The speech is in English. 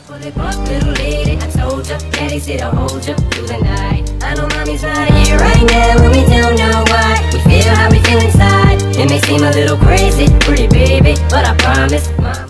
Pull it up, little lady, I told ya, daddy said I'll hold ya through the night. I know mommy's not here right now, and we don't know why. We feel how we feel inside. It may seem a little crazy, pretty baby, but I promise, mom.